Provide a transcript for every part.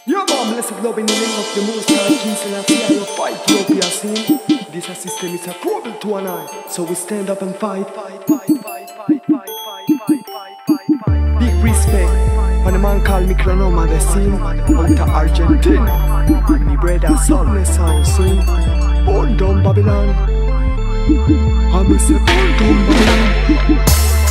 Yeah man, blessed love in the name of the Most High King Selassie, you fight Ethiopia sin. This system is a trouble to an eye, so we stand up and fight. Big respect, when a man call me Clonoma the scene, out of Argentina. Me brother Solne sound sing, burn down Babylon. I me say burn down Babylon.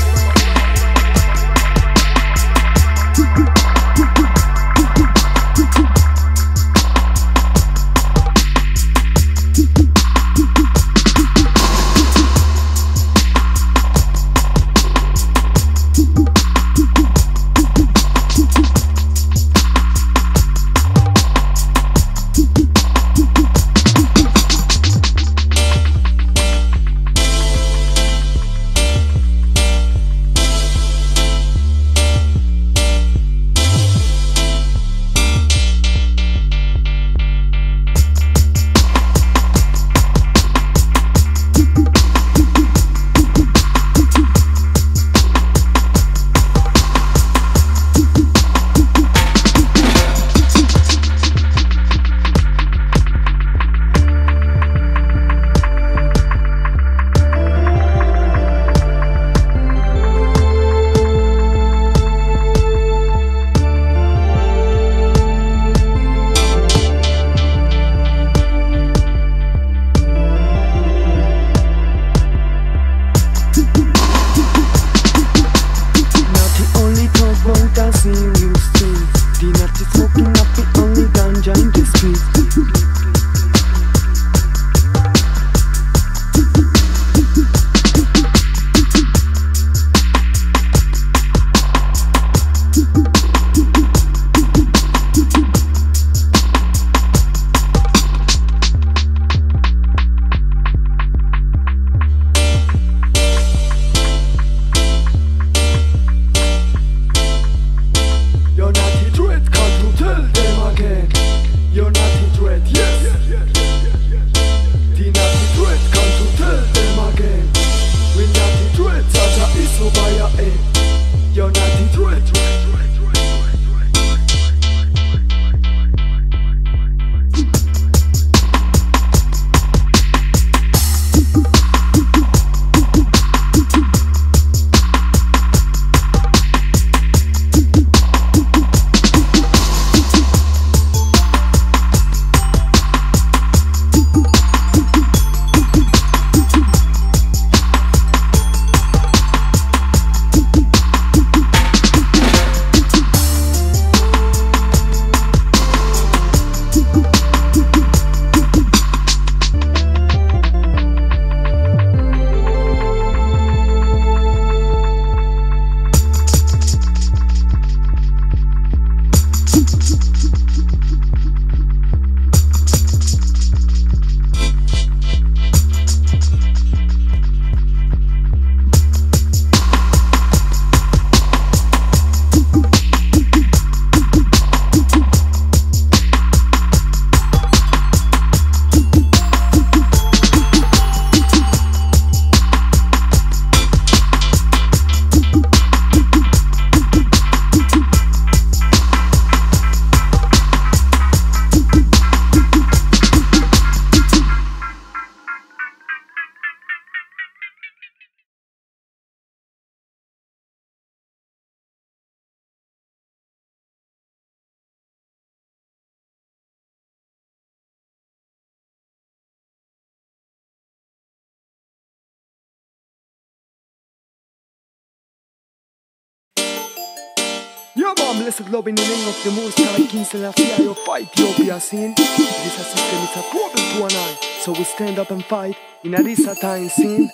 Yeah man, blessed love in the name of the Most High King Selassie, you fight Ethiopia sin. This system is a trouble to an eye, so we stand up and fight in a this time scene.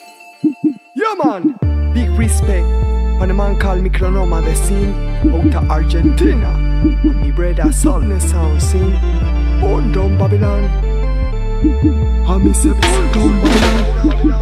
Yeah man, big respect, when a man call me Clonoma the scene, out of Argentina. And me brother Solne sound sing, burn down Babylon. I me say burn down Babylon.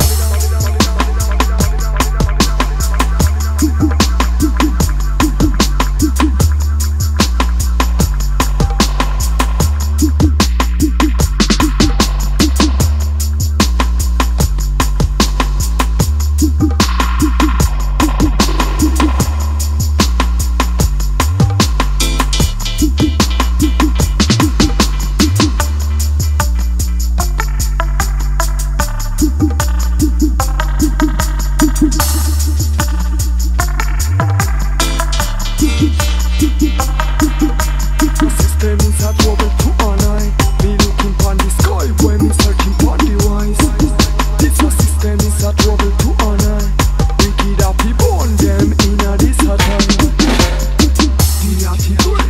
The system is a trouble to all eye. Me looking pon the sky when me searching pon the wise. This a system is a trouble to all eye. Wicked happy born them in a this a time. The attitude.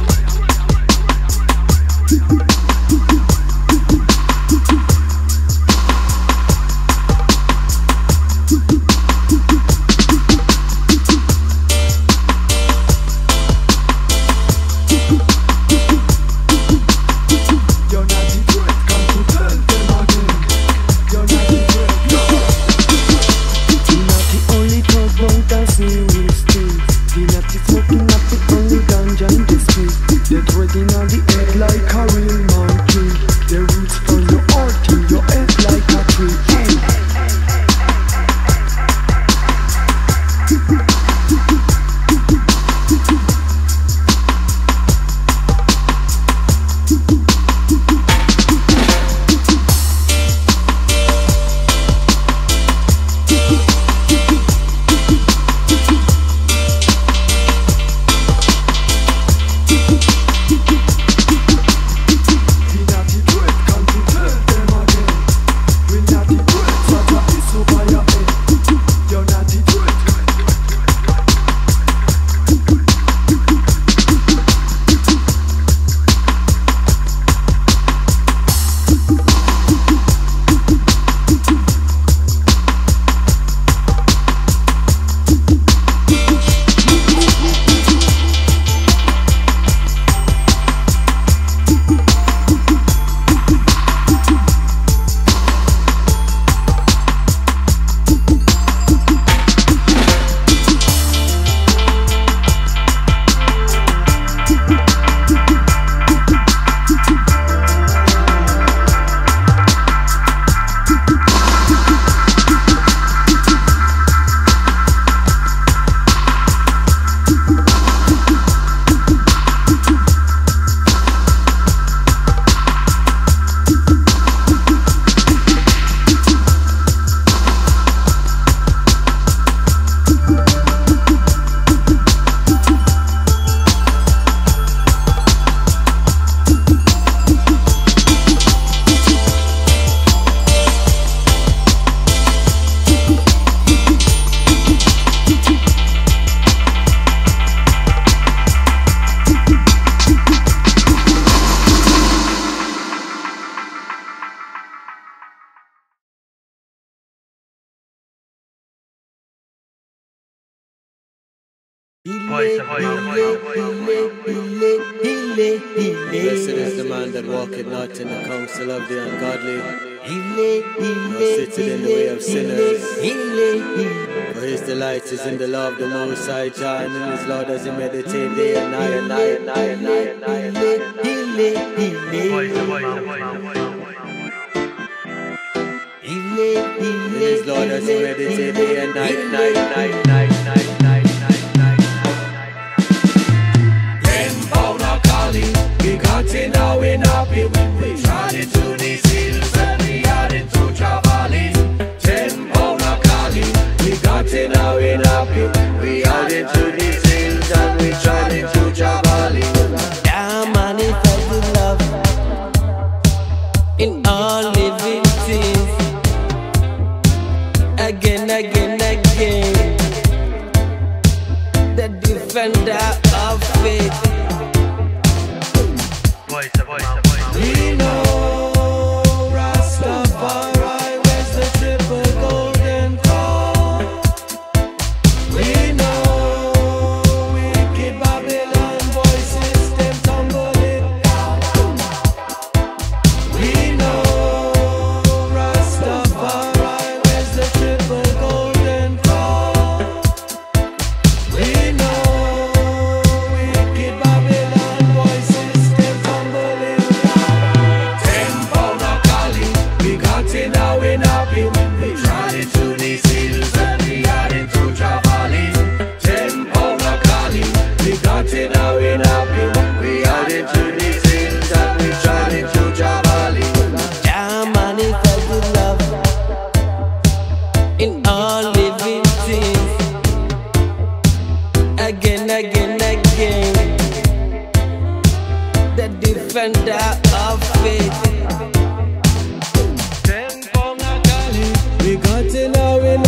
Blessed is the man that walketh not in the counsel of the ungodly, nor sitteth in the way of sinners. For his delight is in the law of the Most High, Jah, and in his law does he meditate day and night, and night, and night, and night, and night, and night, and night. In his law does he meditate day and night, and night, and night, and night, and night, and night. We got it now, we're happy when we trod into these hills and we had into Travalis. 10 pound of Cali. We got it now, we're happy. We had into these hills and we trod into Travalis. Yeah, man, if I could love in all living things, again, again, again. defender of faith. 10 pound of Cali, we got in our win.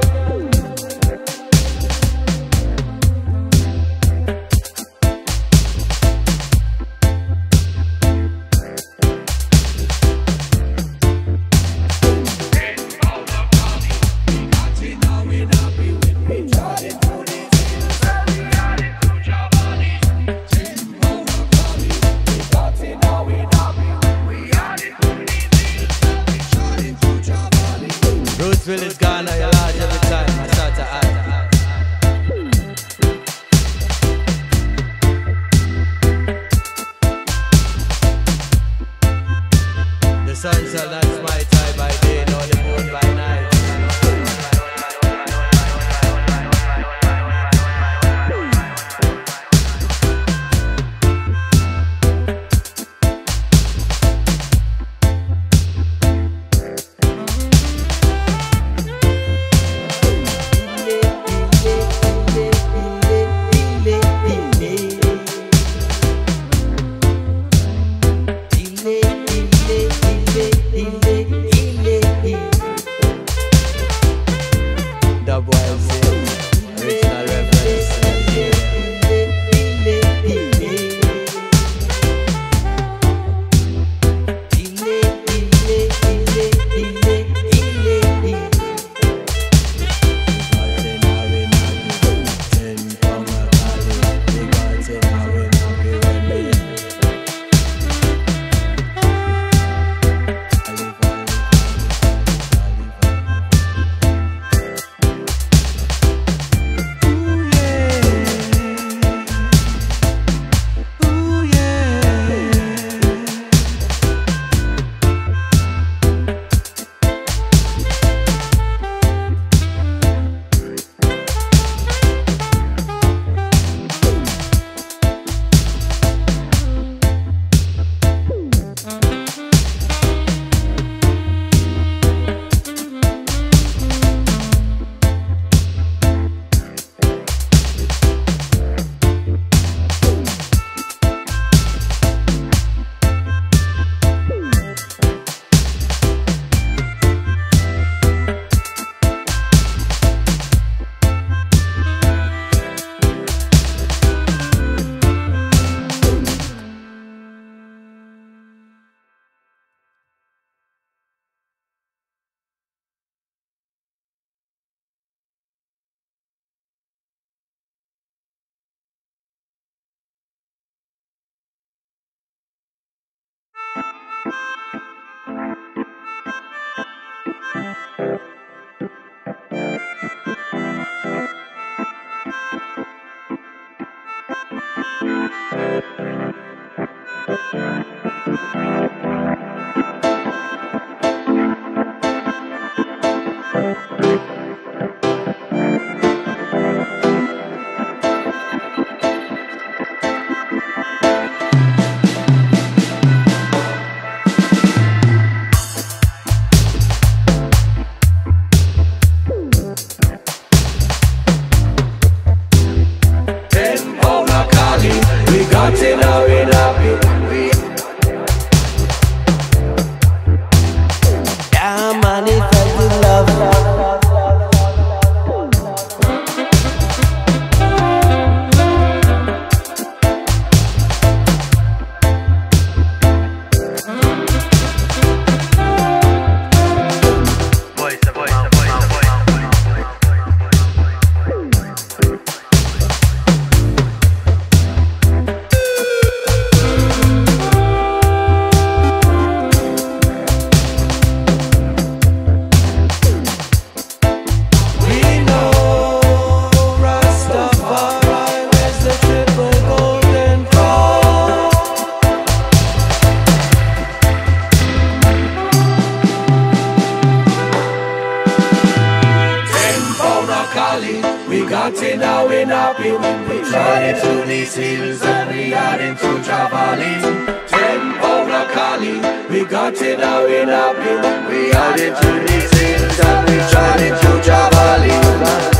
Rootsville is gone, now you're large every time I start to act. The sun shall not smite I by day, nor the moon by night. Original reference. Until now we're happy when we try to these hills and we heading to Javali. 10 pound of Cali, we got it now we're happy when we heading to these hills and we trying to Javali.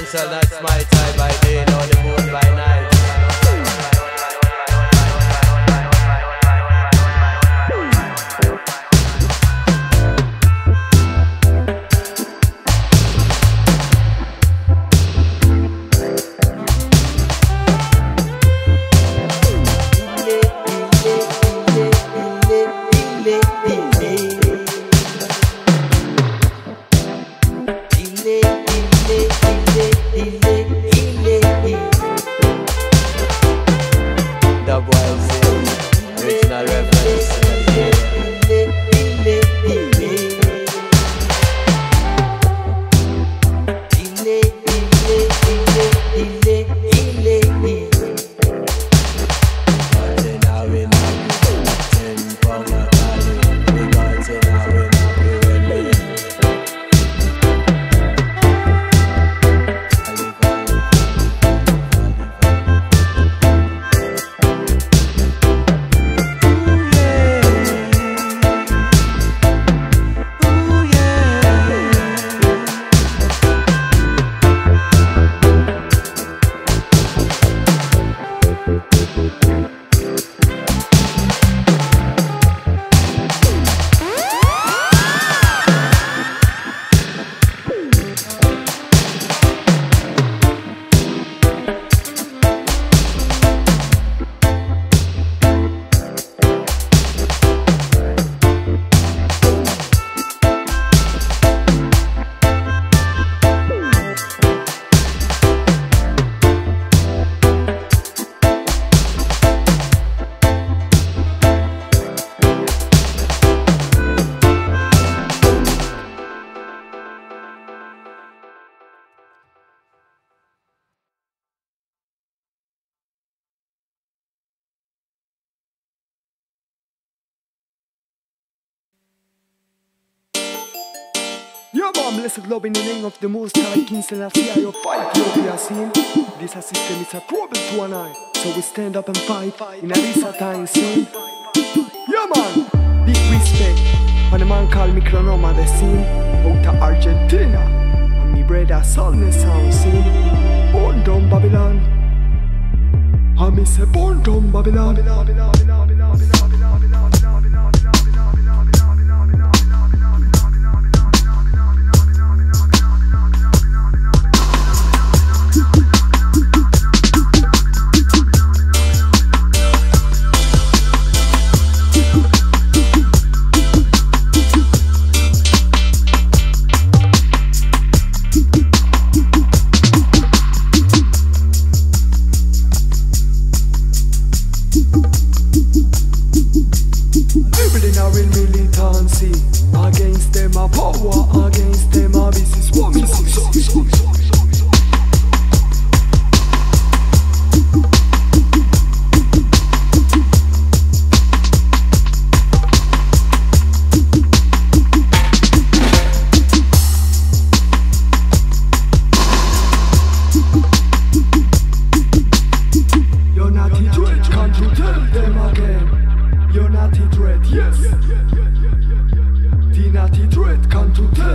council, that's my time by day, nor the moon by night. Original reference. Yeah man, blessed love in the name of the Most High King Selassie, I fight Ethiopia scene. This a system is a trouble to an eye, so we stand up and fight in a this time scene. Yeah man, big respect, and a man called me Cronoma the scene, out of Argentina, and me brother Solness sound scene. Born down Babylon, and me say born down Babylon. Against them a power, against them a business woman. You're not a threat, can't you tell them again? You're not a threat, yes. Natty threat, can't you tell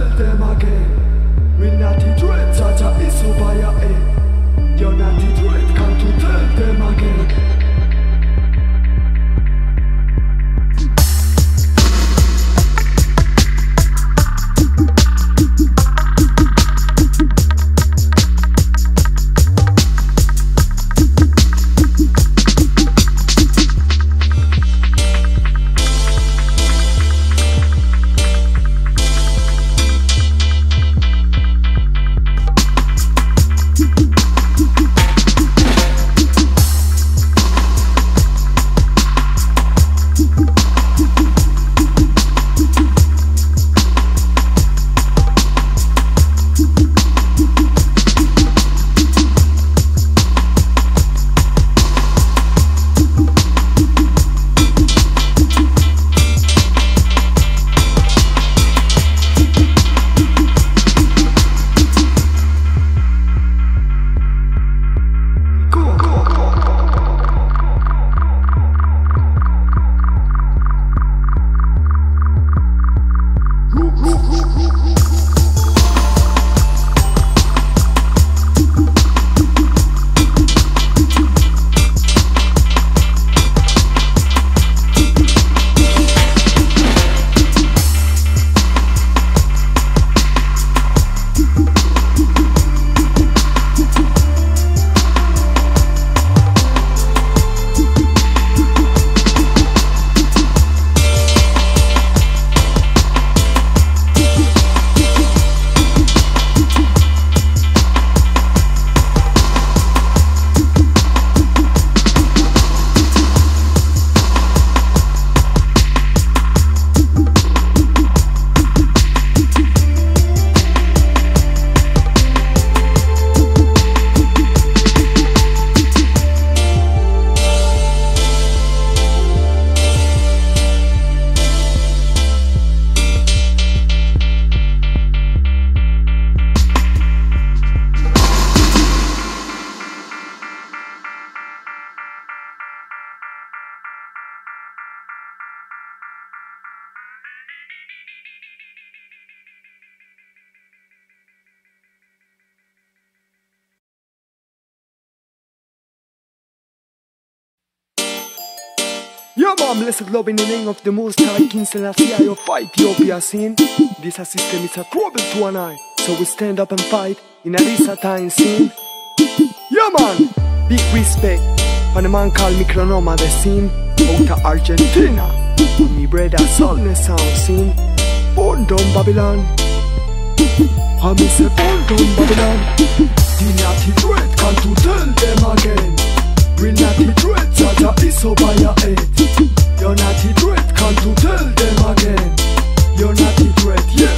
Yeah man, blessed love in the name of the Most High King Selassie of Ethiopia scene. This a system is a trouble to an eye, so we stand up and fight in a this a time scene. Yeah man, big respect for the man called me Cronoma the scene out of Argentina. And me brother Solness sound scene. Born down Babylon, I me say born down Babylon. The natty dread can't to tell them again. Real natty dread, Jaja is over your head. Your natty dread, can't to tell them again. Your natty dread, yes.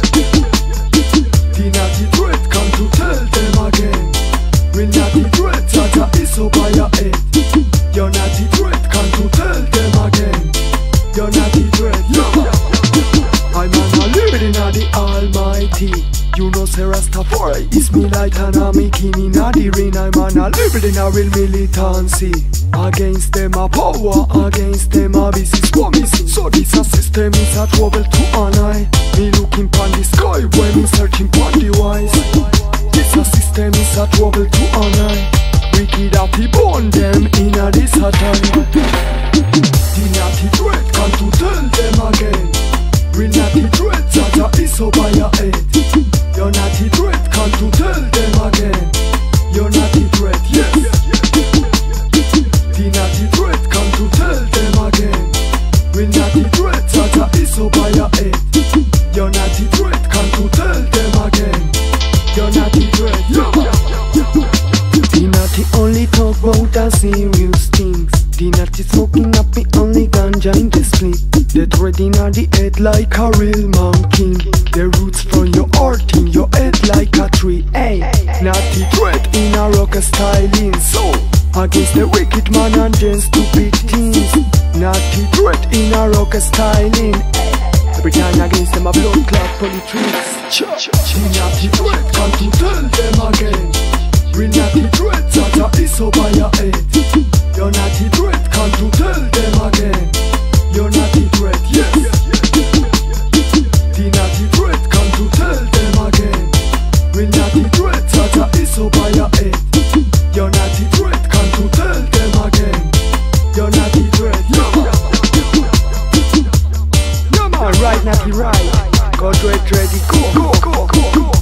The natty dread, can't to tell them again. Real natty dread, Jaja is over your head. Your natty dread, can't to tell them again. Your natty dread, yeah. I'm an living in the Almighty. You know say Rastafari is me like an army king in the rain. I'm an living in a real militancy. Against them a power, against them a business for missing. So this a system is a trouble to an eye. Me looking pon the sky when me searching pon the wise. This a system is a trouble to an eye. Wicked happy born them in a this a time. The natty dread can't to tell them again. Real natty dread, Jaja is over your head. Your natty dread, can't to tell them again. Your natty dread, yes. The natty dread, can't to tell them again. Real natty dread, Jaja is over your head. Your natty dread, can't to tell them again. Your natty dread, yeah. The natty only talk about the serious things. The natty smoking up me only ganja in the split. The thread in the head like a real monkey. The roots from your heart in your head like a tree. Hey, natty thread in a rock styling. So against the wicked man and them stupid things. Natty thread in a rock styling. Every time against them a blood clot politics. The natty thread can't to tell them again. Real natty dread, Jaja is over your head. Your natty dread, can't to tell them again. Your natty dread, yes. The natty dread, can't to tell them again. Real natty dread, Jaja is over your head. Your natty dread, can't to tell them again. Your natty dread, yeah. No man, right natty right. God dread ready, go, go, go, go, go.